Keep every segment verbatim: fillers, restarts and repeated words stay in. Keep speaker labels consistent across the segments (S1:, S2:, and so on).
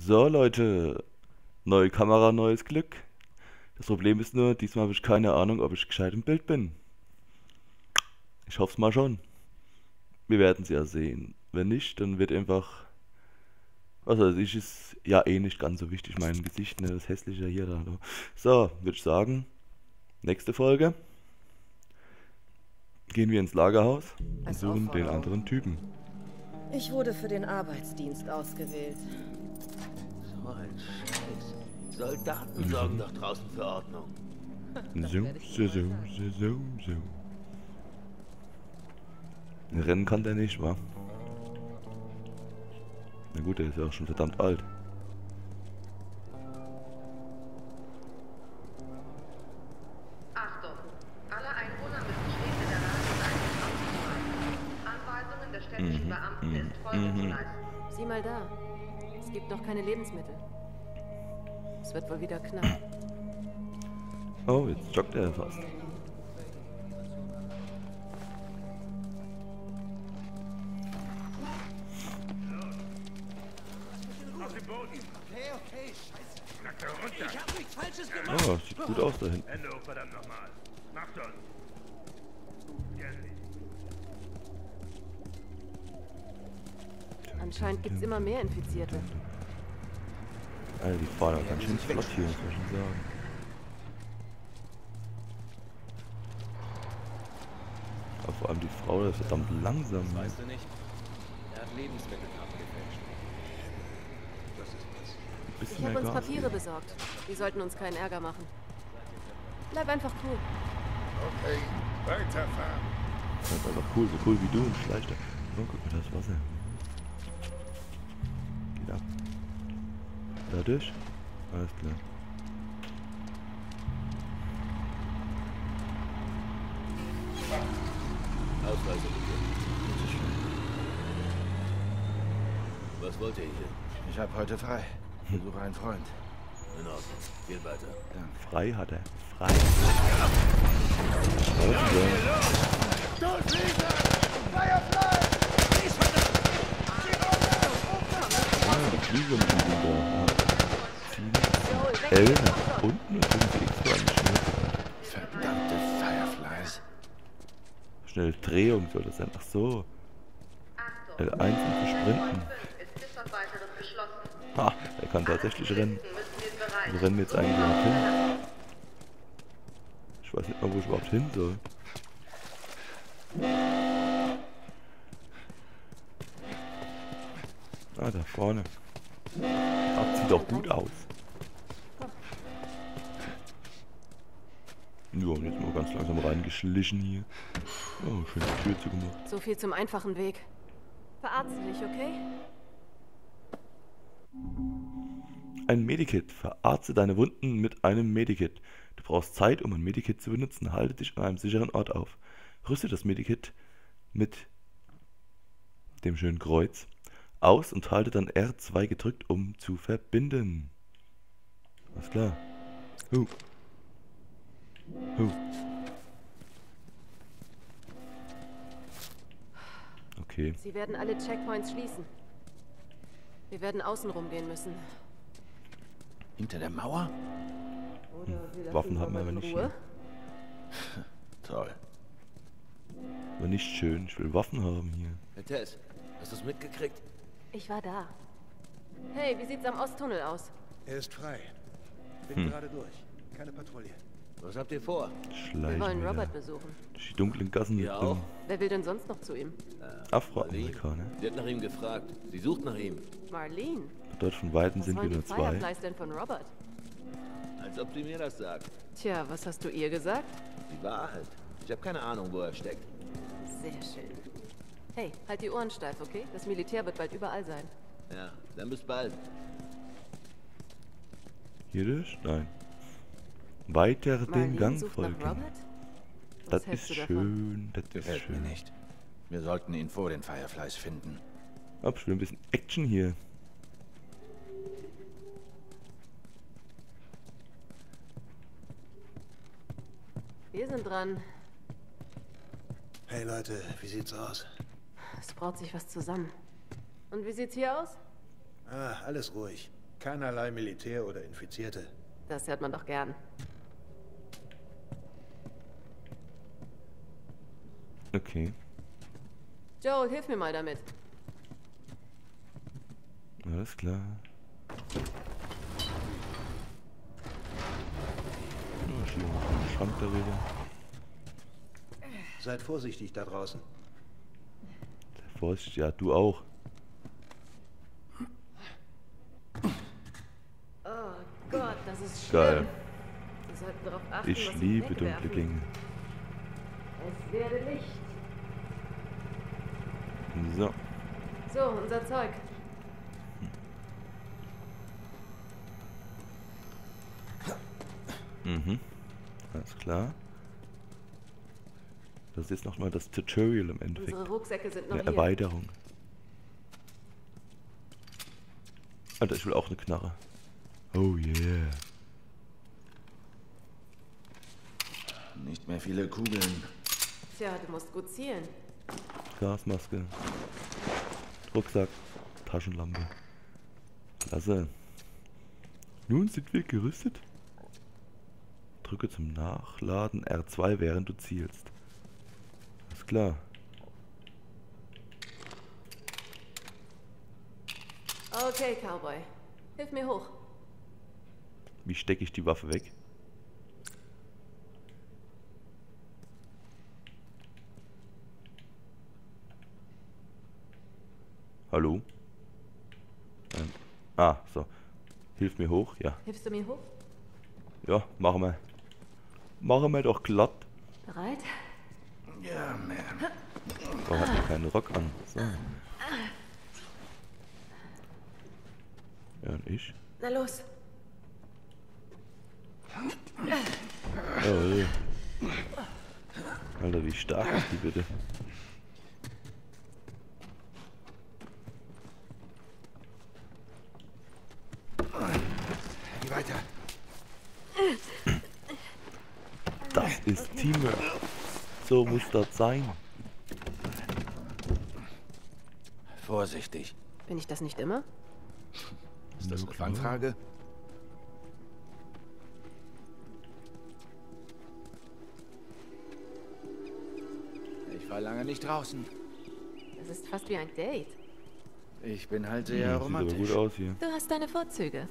S1: So Leute, neue Kamera, neues Glück. Das Problem ist nur, diesmal habe ich keine Ahnung, ob ich gescheit im Bild bin. Ich hoffe es mal schon. Wir werden es ja sehen. Wenn nicht, dann wird einfach, was weiß ich, ist ja eh nicht ganz so wichtig, mein Gesicht, ne, das hässliche hier da. So, würde ich sagen, nächste Folge gehen wir ins Lagerhaus und
S2: Als
S1: suchen den
S2: Aufforderung.
S1: anderen Typen.
S2: Ich wurde für den Arbeitsdienst ausgewählt.
S3: So ein Scheiß. Soldaten sorgen doch draußen für Ordnung.
S2: Das
S1: So,
S2: werde ich
S1: so,
S2: ihm
S1: so,
S2: mal sagen.
S1: so, so, so. Rennen kann der nicht, wa? Na gut, der ist ja auch schon verdammt alt.
S4: Achtung! Alle Einwohner müssen stets in der Lage sein, sich auszuweisen. Anweisungen der städtischen
S1: Mhm,
S4: Beamten
S1: mhm,
S4: ist Folge
S1: mhm.
S4: zu leisten.
S2: Sieh mal da. Es gibt noch keine Lebensmittel. Es wird wohl wieder knapp.
S1: Oh, jetzt joggt er fast.
S5: Okay, okay, scheiße. Knack da runter. Ich hab nichts Falsches gemacht.
S1: Oh, sieht gut aus da hinten.
S5: Hände hoch, verdammt nochmal. Mach schon.
S2: Anscheinend gibt's immer mehr Infizierte.
S1: Alter, die fahren aber ganz schön flott hier, muss man schon sagen. Aber vor allem die Frau, das ist verdammt langsam. Ne?
S6: Weißt du nicht? Er hat Lebensmittelkarten gefälscht.
S5: Das ist was.
S1: Ein bisschen
S2: Ich
S1: mehr
S2: habe uns
S1: Gas
S2: Papiere
S1: geben.
S2: besorgt. Die sollten uns keinen Ärger machen. Bleib einfach cool.
S5: Okay, weiterfahren.
S1: Das ist einfach cool, so cool wie du und schleicht er. Oh, guck mal, das Wasser. Geht ab. Dadurch? Alles klar.
S3: Ausweise bitte. Was wollt ihr hier?
S7: Ich habe heute frei. Ich besuche einen Freund.
S3: In Ordnung. Geht weiter.
S1: Frei hat er. Frei. Also, ah, die Fliege mit dem da. Ziehen L nach unten und drücken die X für eine Schnell.
S7: Verdammte Fireflies.
S1: Schnell Drehung soll das sein. Ach so. L eins um zu sprinten.
S4: ist bis auf weiteres geschlossen.
S1: Ha, er kann tatsächlich rennen.
S4: Müssen den Bereich
S1: Wir rennen jetzt eigentlich überhaupt hin. Ich weiß nicht mal, wo ich überhaupt hin soll. Ah, da vorne. Das sieht doch gut aus. Ja, und jetzt mal ganz langsam reingeschlichen hier. Oh, schön die Tür zugemacht.
S2: So viel zum einfachen Weg. Verarzte dich, okay?
S1: Ein Medikit. Verarzte deine Wunden mit einem Medikit. Du brauchst Zeit, um ein Medikit zu benutzen. Halte dich an einem sicheren Ort auf. Rüste das Medikit mit dem schönen Kreuz aus und halte dann R zwei gedrückt, um zu verbinden. Alles klar. Huh. Huh. Okay.
S2: Sie werden alle Checkpoints schließen. Wir werden außen rumgehen müssen.
S7: Hinter der Mauer?
S2: Oder wir lassen
S1: Waffen haben wir
S2: Robert
S1: aber nicht
S2: in Ruhe.
S7: Toll.
S1: Aber nicht schön. Ich will Waffen haben hier.
S3: Herr Tess, hast du es mitgekriegt?
S2: Ich war da. Hey, wie sieht's am Osttunnel aus?
S5: Er ist frei. Bin
S1: Hm.
S5: gerade durch. Keine Patrouille.
S3: Was habt ihr vor?
S1: Schleichen
S2: Wir wollen
S1: wieder
S2: Robert besuchen.
S1: durch die dunklen Gassen mit
S3: Ihr
S1: dem
S3: auch?
S2: Wer will denn sonst noch zu ihm?
S1: Afroamerikaner.
S3: Sie hat nach ihm gefragt. Sie sucht nach ihm.
S2: Marlene.
S1: Dort von Weitem
S2: Was
S1: sind wir
S2: wollen die
S1: nur zwei.
S2: Fireflies denn von Robert?
S3: Als ob sie mir das sagt.
S2: Tja, was hast du ihr gesagt?
S3: Die Wahrheit. Ich habe keine Ahnung, wo er steckt.
S2: Sehr schön. Hey, halt die Ohren steif, okay? Das Militär wird bald überall sein.
S3: Ja, dann bis bald.
S1: Hier durch? Nein. Weiter den
S2: Marlene
S1: Gang
S2: sucht
S1: folgen.
S2: nach Robert? Was
S1: Das
S2: hältst
S1: ist
S2: du davon?
S1: schön, das ist
S7: Gefällt mir
S1: schön.
S7: nicht. Wir sollten ihn vor den Fireflies finden.
S1: Hab schon ein bisschen Action hier.
S2: Wir sind dran.
S5: Hey Leute, wie sieht's aus?
S2: Es braut sich was zusammen. Und wie sieht's hier aus?
S5: Ah, alles ruhig. Keinerlei Militär oder Infizierte.
S2: Das hört man doch gern.
S1: Okay.
S2: Joel, hilf mir mal damit.
S1: Alles klar. Oh, schieben wir mal den Schrank darüber.
S5: Seid vorsichtig da draußen.
S1: Sei vorsichtig, ja, du auch.
S2: Oh Gott, das ist schlimm.
S1: Geil.
S2: Wir sollten darauf achten,
S1: Ich
S2: was wir
S1: liebe
S2: wegwerfen.
S1: dunkle Gänge.
S2: Es werde Licht.
S1: So.
S2: So, unser Zeug.
S1: Mhm. Alles klar. Das ist nochmal das Tutorial im Endeffekt.
S2: Unsere Rucksäcke sind noch
S1: Eine
S2: hier.
S1: Erweiterung. Alter, ich will auch eine Knarre. Oh yeah.
S7: Nicht mehr viele Kugeln.
S2: Tja, du musst gut zielen.
S1: Gasmaske. Rucksack. Taschenlampe. Klasse. Nun sind wir gerüstet. Drücke zum Nachladen R zwei, während du zielst. Ist klar.
S2: Okay, Cowboy. Hilf mir hoch.
S1: Wie stecke ich die Waffe weg? Hallo? Ähm, ah, so. Hilf mir hoch, ja.
S2: Hilfst du mir hoch?
S1: Ja, machen wir. Machen wir doch glatt.
S2: Bereit?
S7: Ja, Ma'am.
S1: Warum hat mir keinen Rock an? So. Ja, und ich?
S2: Na los.
S1: Oh, ja. Alter, wie stark ist die bitte?
S7: Geh weiter.
S1: Das ist Teamwork. So muss das sein.
S7: Vorsichtig.
S2: Bin ich das nicht immer?
S7: Ist das eine
S1: klar.
S7: Fangfrage? Ich war lange nicht draußen.
S2: Das ist fast wie ein Date.
S7: Ich bin halt
S1: Hm,
S7: sehr
S1: sieht aber
S7: romantisch.
S1: gut aus hier.
S2: Du hast deine Vorzüge.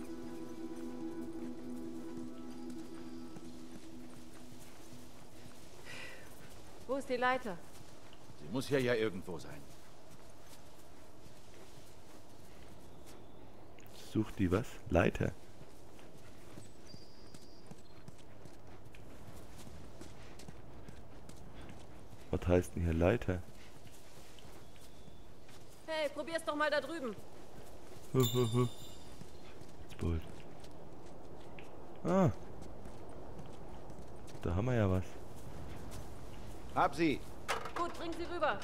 S2: Wo ist die Leiter?
S7: Sie muss hier ja irgendwo sein.
S1: Sucht die was? Leiter. Was heißt denn hier Leiter?
S2: Hey, probier's doch mal da drüben.
S1: Jetzt bald. Ah. Da haben wir ja was.
S7: Hab sie.
S2: Gut, bring sie rüber.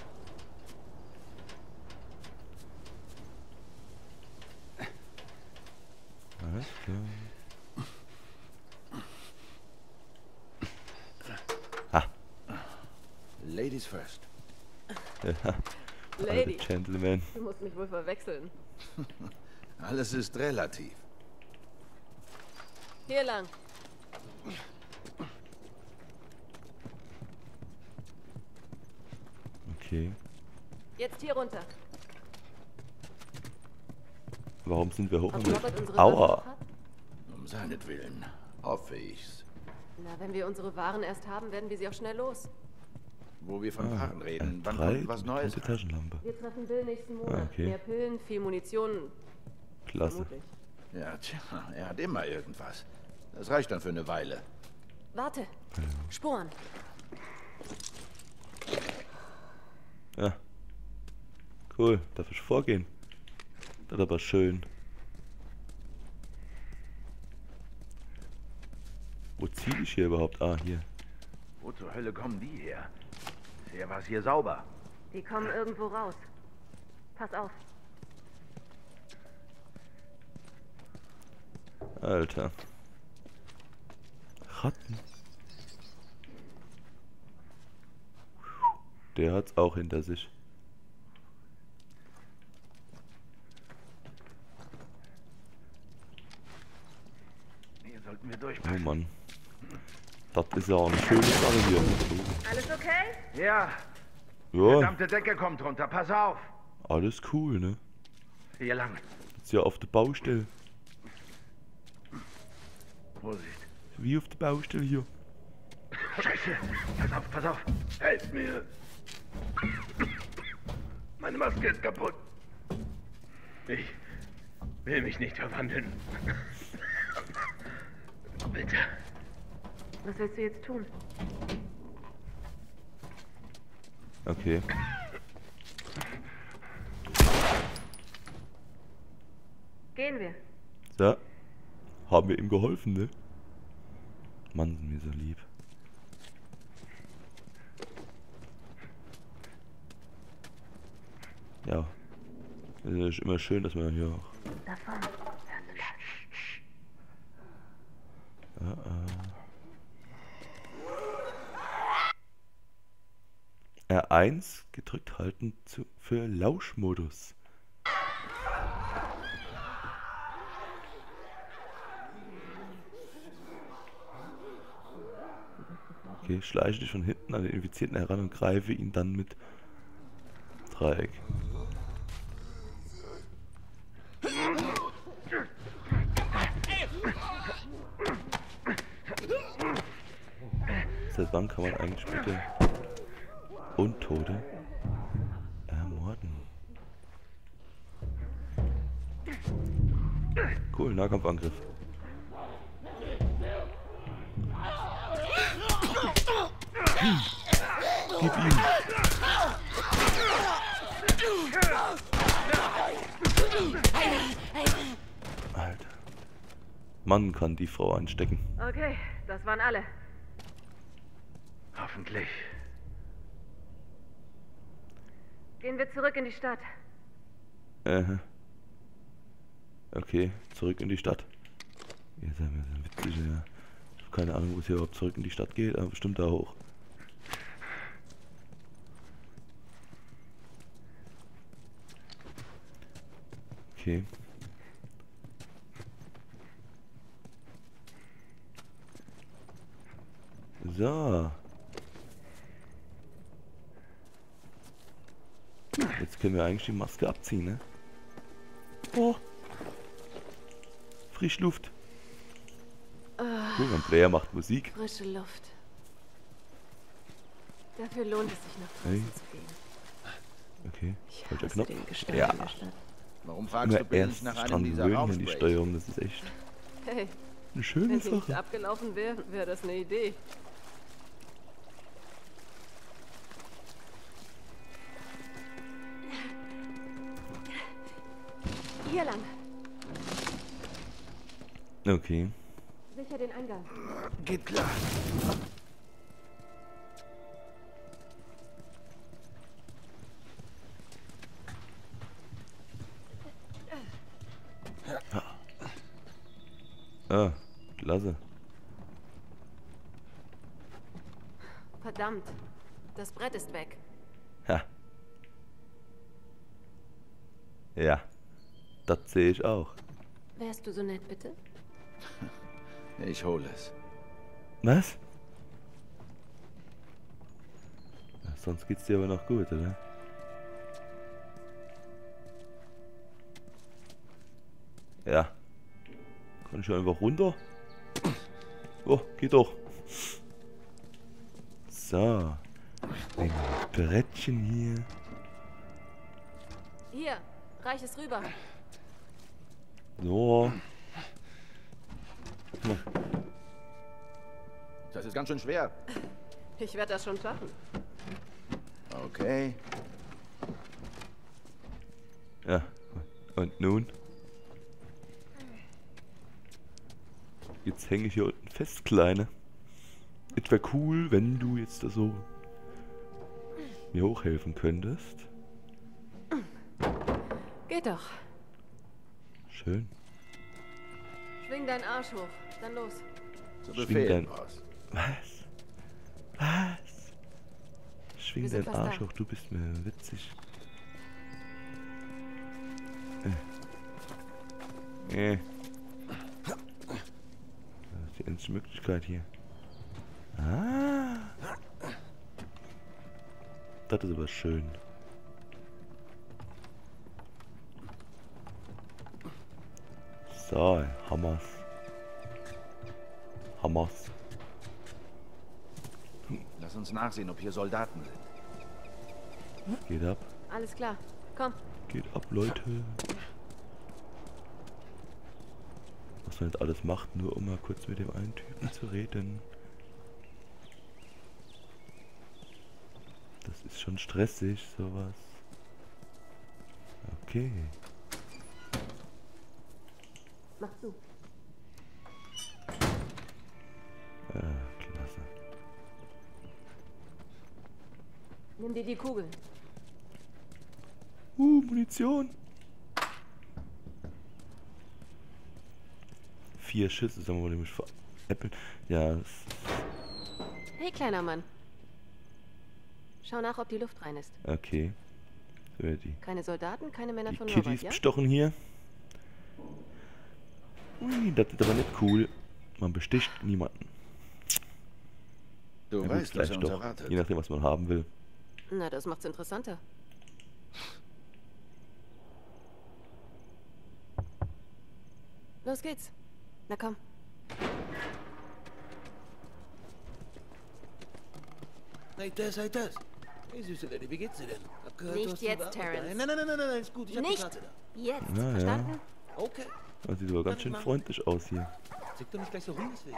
S1: Alles klar. Ha.
S7: Ladies first.
S1: Ja.
S2: Lady,
S1: Alte Gentleman.
S2: du musst mich wohl verwechseln.
S7: Alles ist relativ.
S2: Hier lang.
S1: Okay.
S2: Jetzt hier runter.
S1: Warum sind wir
S2: Ob Robert
S1: hochgegangen?
S2: unsere Waren noch
S1: Aua.
S2: hat?
S7: Um seinetwillen. Hoffe ich's.
S2: Na, wenn wir unsere Waren erst haben, werden wir sie auch schnell los.
S7: Wo wir von
S1: Ah,
S7: Paaren reden,
S1: R
S7: wann
S1: drei
S7: kommt was
S1: mit
S7: Neues?
S1: gute Taschenlampe.
S2: Wir treffen Bill nächsten Monat.
S1: Ah, okay.
S2: Mehr Pillen, viel Munition.
S1: Klasse.
S2: Vermutlich.
S7: Ja, tja, er hat immer irgendwas. Das reicht dann für eine Weile.
S2: Warte. Sporen.
S1: Ja. Cool. Darf ich vorgehen? Das ist aber schön. Wo ziehe ich hier überhaupt? Ah, hier.
S3: Wo zur Hölle kommen die her? Bisher war es hier sauber.
S2: Die kommen irgendwo raus. Pass auf.
S1: Alter. Ratten. Der hat's auch hinter sich.
S5: Hier sollten wir
S1: Oh
S5: durchpassen.
S1: Mann. Das ist ja auch eine schöne Sache hier.
S4: Alles okay?
S5: Ja, die
S1: Ja,
S5: verdammte Decke kommt runter. Pass auf.
S1: alles cool, ne?
S5: Hier lang.
S1: Jetzt ja auf der Baustelle.
S5: Vorsicht.
S1: Wie auf der Baustelle hier.
S5: Scheiße. Pass auf, pass auf. Helft mir. Meine Maske ist kaputt. Ich will mich nicht verwandeln. Bitte.
S4: Was willst du jetzt tun?
S1: Okay.
S4: Gehen wir.
S1: So. Haben wir ihm geholfen, ne? Mann, sind wir so lieb. Ja. Es ist immer schön, dass man hier auch.
S4: Davon.
S1: Ah, ah. R eins gedrückt halten zu, für Lauschmodus. Okay, schleiche dich von hinten an den Infizierten heran und greife ihn dann mit Dreieck. Seit wann kann man eigentlich bitte Untote ermorden? Cool, Nahkampfangriff. Gib ihm! Alter. Mann kann die Frau einstecken.
S4: Okay, das waren alle.
S5: Hoffentlich.
S4: Gehen wir zurück in die Stadt.
S1: Äh. Okay, zurück in die Stadt. Ihr seid mir so witzig, ja. Ich habe keine Ahnung, wo es hier überhaupt zurück in die Stadt geht, aber bestimmt da hoch. Okay. So. Jetzt können wir eigentlich die Maske abziehen, ne? Oh. Frischluft. Cool, mein Player macht Musik.
S2: Frische Luft. Dafür lohnt es sich nach draußen
S1: Hey.
S2: zu gehen.
S1: Okay,
S2: Ich
S1: falscher
S2: hasse
S1: Knopf.
S2: den Gestank
S1: Ja.
S2: in der Stadt.
S7: Warum fragst du
S1: Immer
S7: bitte
S1: erst
S7: nicht nach einem
S1: dran
S7: dieser
S1: gewöhnen hier an die
S7: Raumsprays?
S1: Steuerung, das ist echt
S2: Hey,
S1: eine schöne
S2: wenn sie nicht
S1: Sache.
S2: abgelaufen wäre, wäre das eine Idee. Hier lang.
S1: Okay.
S2: Sicher den Eingang.
S5: Geht klar.
S1: Ah, klasse.
S2: Verdammt. Das Brett ist weg.
S1: Ha. Ja, das sehe ich auch.
S2: Wärst du so nett, bitte?
S7: Ich hole es.
S1: Was? Ja, sonst geht's dir aber noch gut, oder? Ja. Kann ich einfach runter? Oh, geht doch. So. Ein Brettchen hier.
S2: Hier, reich es rüber.
S1: So.
S7: Das ist ganz schön schwer.
S2: Ich werde das schon schaffen.
S7: Okay.
S1: Ja. Und nun? Jetzt hänge ich hier unten fest, Kleine. Es wäre cool, wenn du jetzt da so mir hochhelfen könntest.
S2: Geht doch.
S1: Schön.
S2: Schwing deinen Arsch hoch. Dann los.
S7: Zu
S1: Schwing
S7: Befehl,
S1: dein-
S7: Boss.
S1: Was? Was? Schwing
S2: Wir sind
S1: deinen
S2: fast
S1: Arsch
S2: da.
S1: hoch, du bist mir witzig. Äh. Äh. einzige Möglichkeit hier. Ah. Das ist aber schön. So, Hammers. Hammers.
S7: Lass uns nachsehen, ob hier Soldaten sind.
S1: Geht ab.
S2: Alles klar. Komm.
S1: Geht ab, Leute. Was man jetzt alles macht, nur um mal kurz mit dem einen Typen zu reden. Das ist schon stressig, sowas. Okay.
S2: Mach zu.
S1: Äh, klasse.
S2: Nimm dir die Kugeln.
S1: Uh, Munition. Vier Schüsse, sagen wir mal, nämlich veräppeln. Ja, das
S2: Hey, kleiner Mann. Schau nach, ob die Luft rein ist.
S1: okay. So, die,
S2: Keine Soldaten, keine Männer
S1: die
S2: von
S1: Kitties
S2: Norbert, ja?
S1: bestochen hier. Ui, das ist aber nicht cool. Man besticht niemanden.
S7: Du
S1: Ja, gut,
S7: weißt, was
S1: vielleicht
S7: er uns
S1: doch.
S7: erwartet.
S1: Je nachdem, was man haben will.
S2: Na, das macht's interessanter. Los geht's. Na komm.
S3: Hey, Tess, hey, Tess. Hey, süße Lady, wie geht's dir denn? Hab gehört,
S2: Nicht
S3: du hast die
S2: jetzt,
S3: Ware
S2: Terrence.
S3: dabei. Nein, nein, nein, nein, nein, ist gut. Ich hab die
S2: Nicht
S3: Karte da.
S2: jetzt.
S1: Na ja.
S2: Verstanden?
S3: Okay.
S1: Das sieht aber ganz schön freundlich aus hier.
S3: Zick doch nicht gleich so rum, deswegen.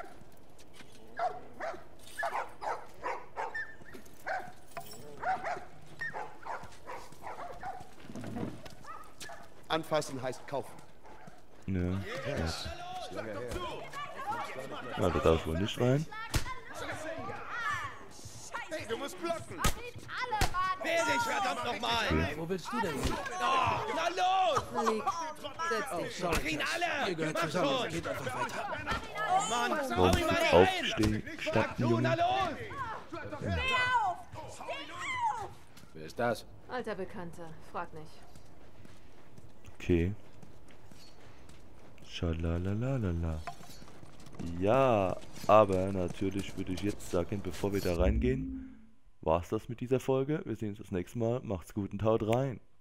S8: Anfassen heißt kaufen.
S1: Ja. Yes. Ja, da darf ich wohl nicht rein.
S8: Hey, du musst blocken!
S3: Wer dich, verdammt nochmal!
S1: Okay.
S3: Wo willst du denn hin? Oh, na los!
S2: Malik, setz dich.
S3: Mach ihn alle! Ihr gehört zusammen, geht einfach weiter. Oh Mann,
S1: Warum
S3: hau ihn mal rein!
S1: aufstehen,
S3: Fuck,
S1: statt
S3: du, na
S1: Junge?
S3: los!
S7: Wer ist das?
S2: Alter Bekannter, frag nicht.
S1: Okay. Schalalalala. Ja, aber natürlich würde ich jetzt sagen, bevor wir da reingehen, war's das mit dieser Folge. Wir sehen uns das nächste Mal. Macht's gut und haut rein.